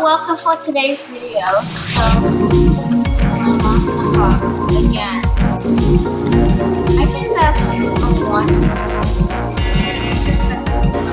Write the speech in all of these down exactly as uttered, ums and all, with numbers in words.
welcome for today's video. So, I lost the car again. I've been back once. It's just that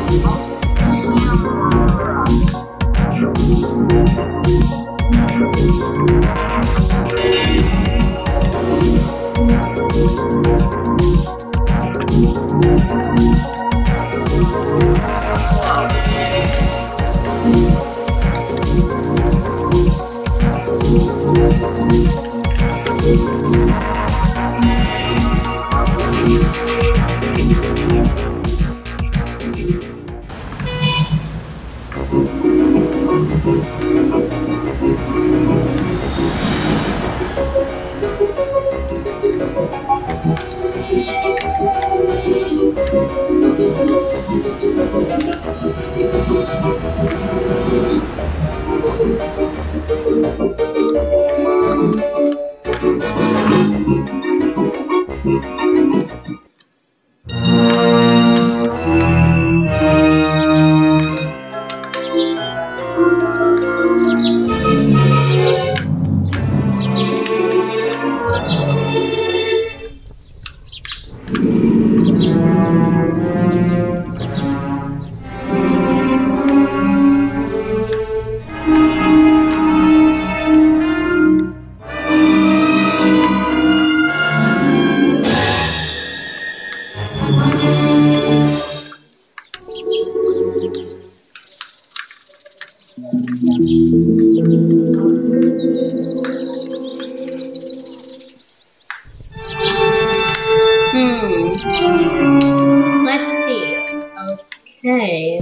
Hmm. Let's see. Okay.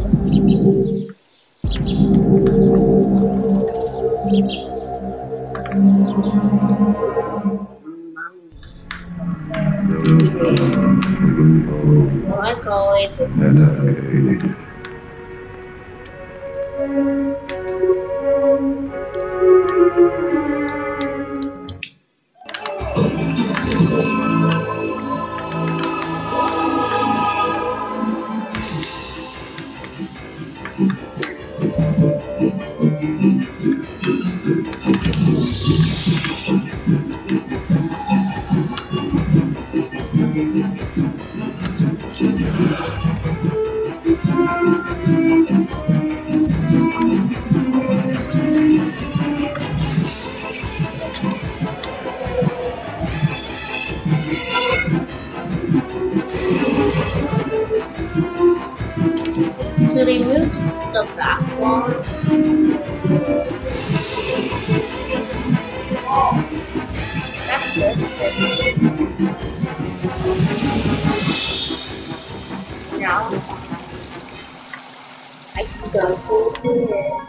Like always, it's So they moved the back wall. That's good. Now I can go through here.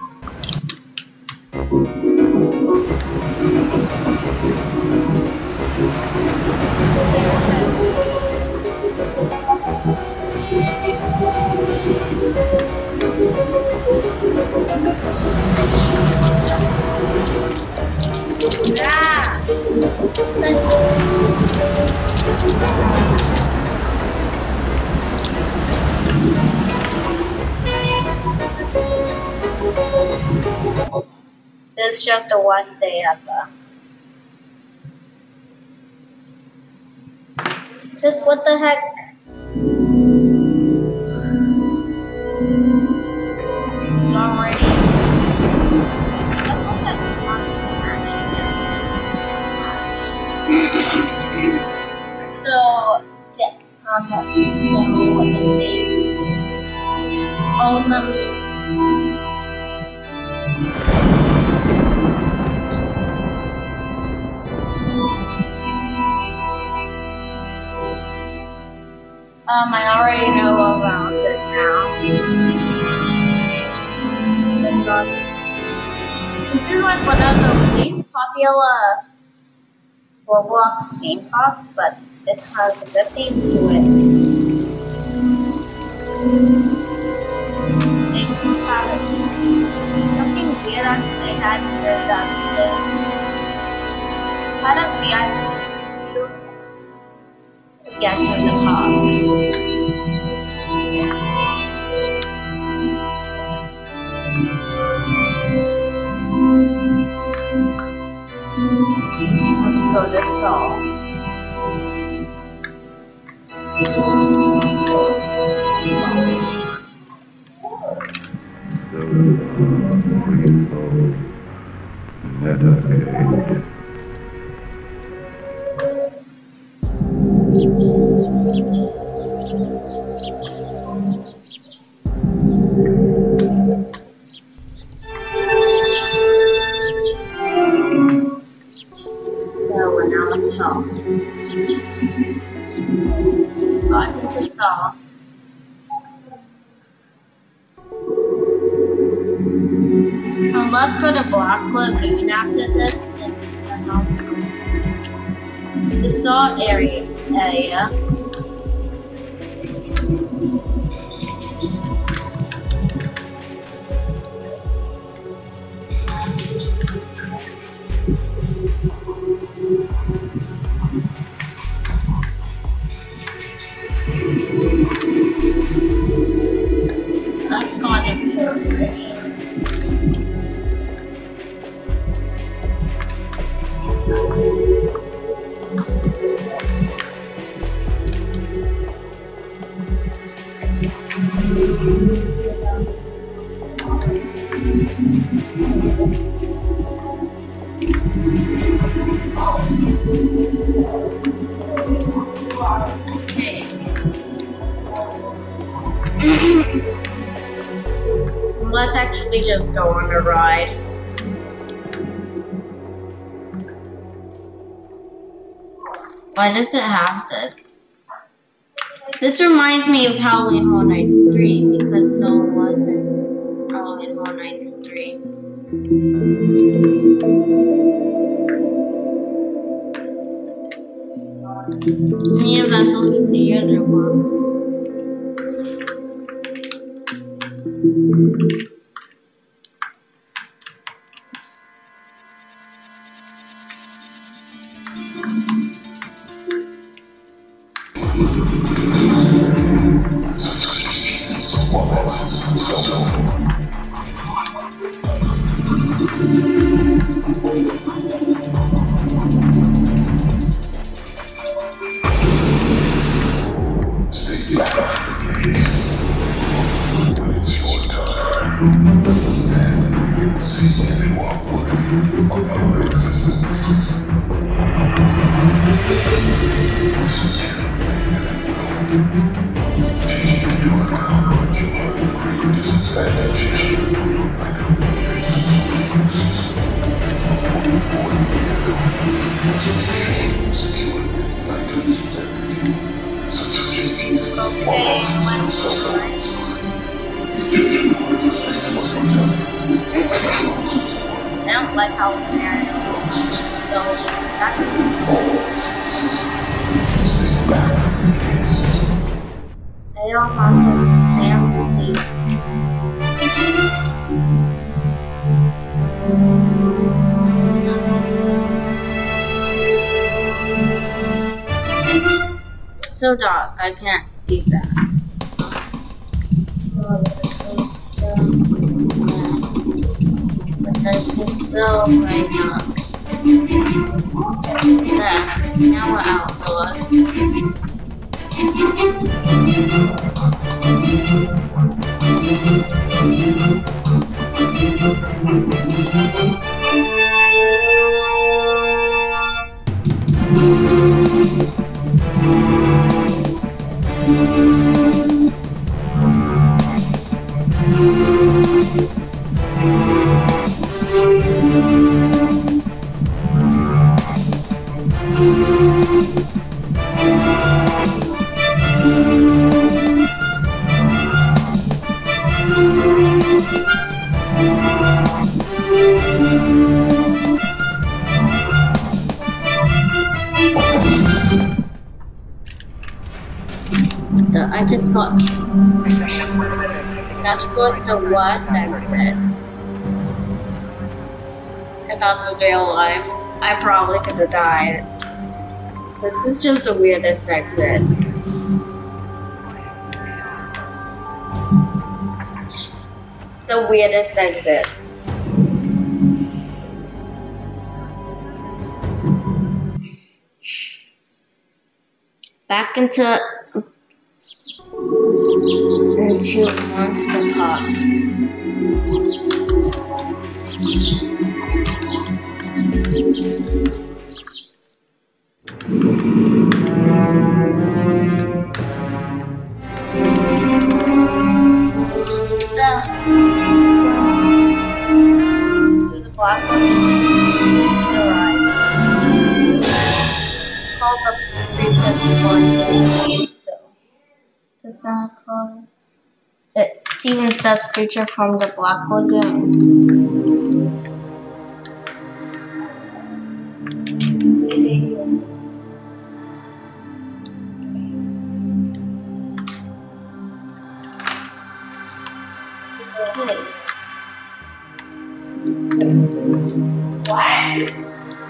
Ah! This is just the worst day ever. Just what the heck? Already. That's all that So, step on the so what the days on them. Um, I already know about it now. This is like one of the least popular Roblox theme parks, but it has a good theme to it. They had something weird actually had the downstairs. Had a V I P to get to the park. Let's go to Saul. Saul. Got into Saul. Um, let's go to Black Lagoon after this, since that's also the Saul area. area. Let's go to Fort. Let's actually just go on a ride. Why does it have this? This reminds me of Halloween Horror Nights three, because so was it Halloween Horror Nights three. Any vessels to the other ones. I don't like how it's married. So that's it also has this fancy. It's so dark, I can't see that. Oh, there's still but there's just so right now. There, now we're outdoors. I just got. That was the worst exit. I thought in real life, I probably could have died. This is just the weirdest exit. Just the weirdest exit. back into into Monster Park. To the Black Lagoon ride. It's called the Princess Fortune. So just gonna call it. It even says creature from the Black Lagoon. Okay. What?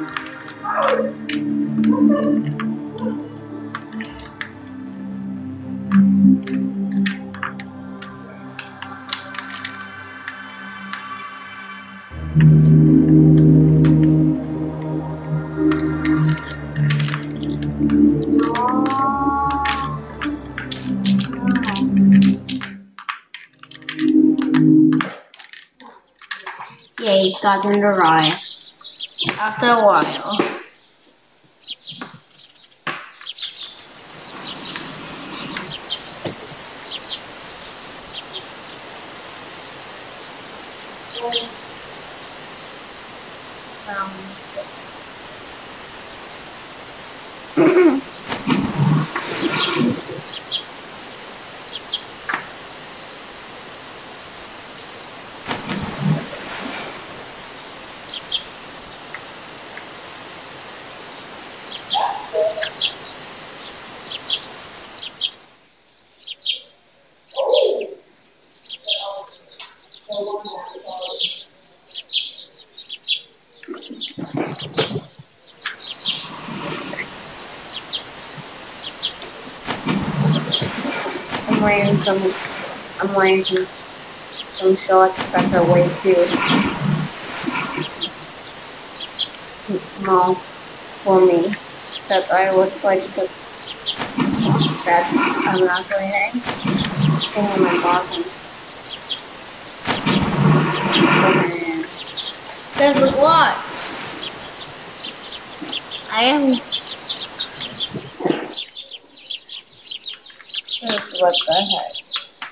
Yay, got in the ride. After a while. Um, I'm wearing some. I'm wearing some some shorts that are way too small for me. That I would like to. That I'm not wearing. Thing on my bottom. And there's a watch. I am. What the heck?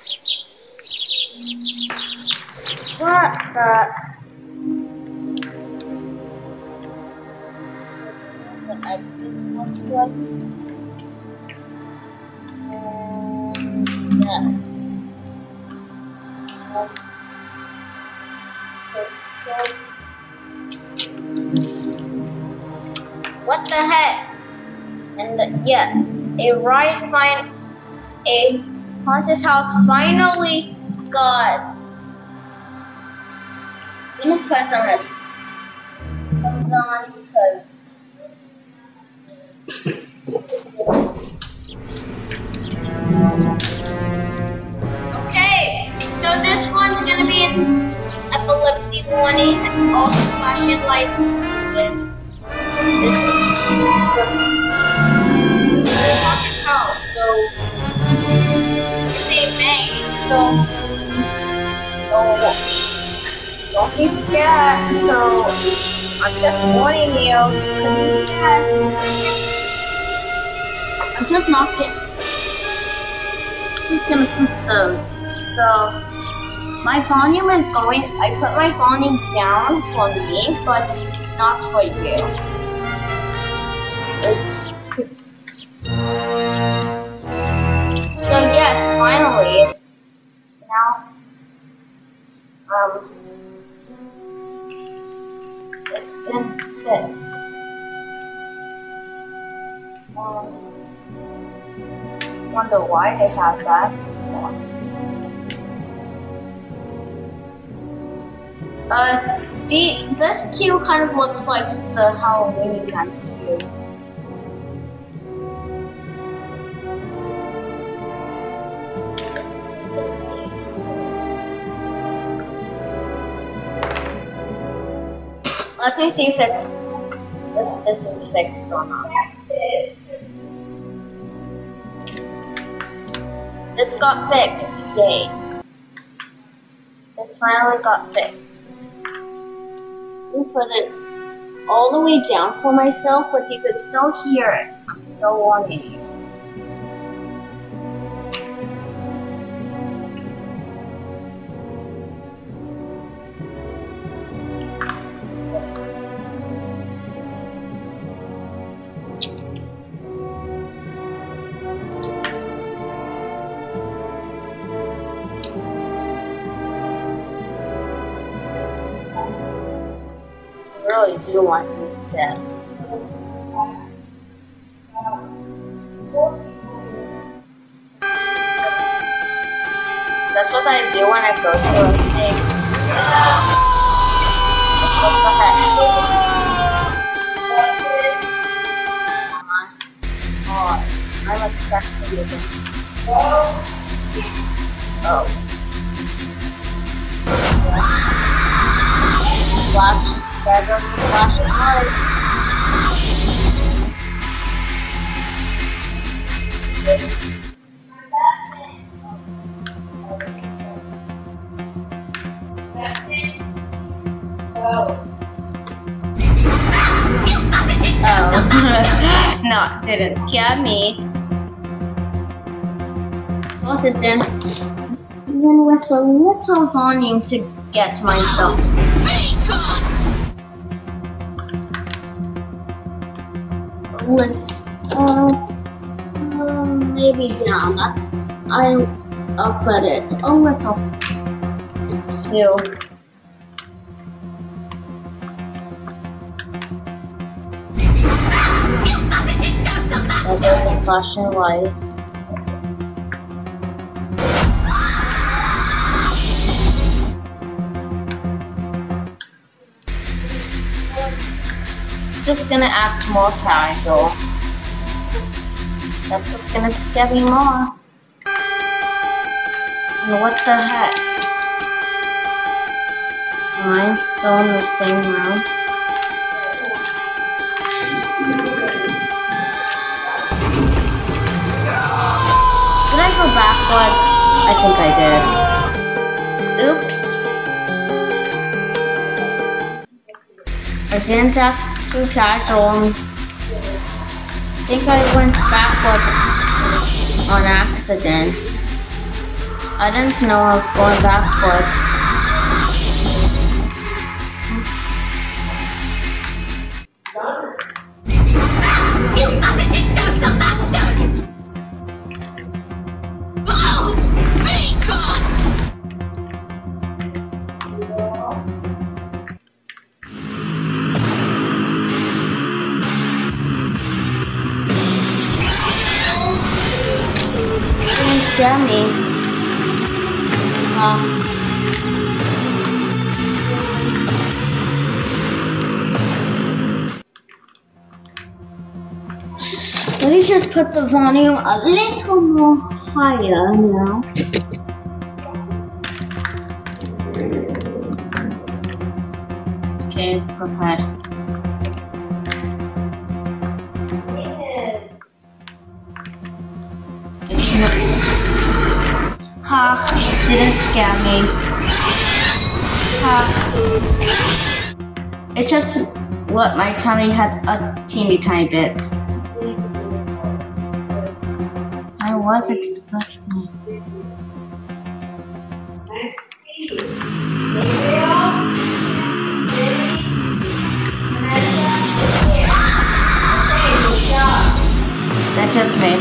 What the? The exit looks like. Um, yes. Um, it's still. What the heck? And the, yes, a ride fine. A haunted house finally got. I'm gonna press on it. Comes on because. Okay, so this one's gonna be an epilepsy warning and also flashing lights. This is the haunted house, so. It's a maze, so don't, don't be scared. So I'm just warning you, because be scared. I'm just not kidding. Just gonna put the so my volume is going. I put my volume down for me, but not for you. It's, So yes, finally, it's now, um, it's been fixed. Um, wonder why they have that. Uh, the this queue kind of looks like the Halloween kinds of queues. Let me see if it's if this is fixed or not. This got fixed. Yay. This finally got fixed. Let me put it all the way down for myself, but you could still hear it. I'm still warning you. I really do want this dead. That's what I do when I go to a place. Just what the heck. Come on. Pause. I'm expecting this. Oh. Flash. There goes the flashing lights. Oh. Oh. No, it didn't scare me. Of course it didn't. Even with a little volume to get myself. With, uh, uh, maybe down. That's, I'm up at it a little. So, there goes the flashing lights. Just gonna act more casual. That's what's gonna scare me more. And what the heck? I'm still in the same room. Did I go backwards? I think I did. Oops. I didn't act too casual. I think I went backwards on accident. I didn't know I was going backwards. Scare me. Uh, Let me just put the volume a little more higher now. Okay, go ahead. Ha, didn't scare me. Ha. It's just what my tummy had a teeny tiny bit. I was expecting it. That's just me.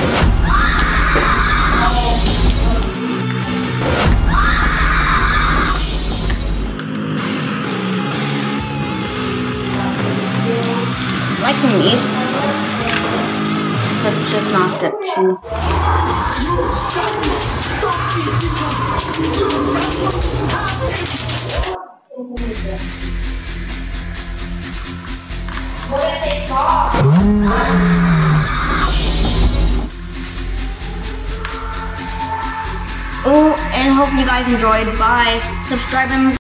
Like the music, let's just not get too. Oh, and hope you guys enjoyed. Bye. Subscribe and